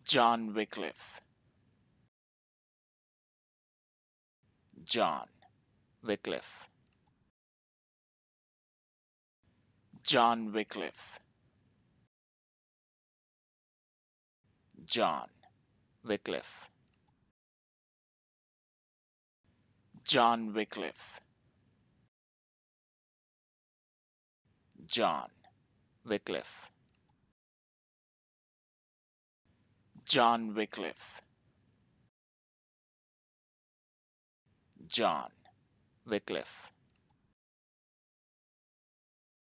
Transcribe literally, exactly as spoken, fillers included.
John Wycliffe. John Wycliffe. John Wycliffe. John Wycliffe. John Wycliffe. John Wycliffe. John Wycliffe. John Wycliffe.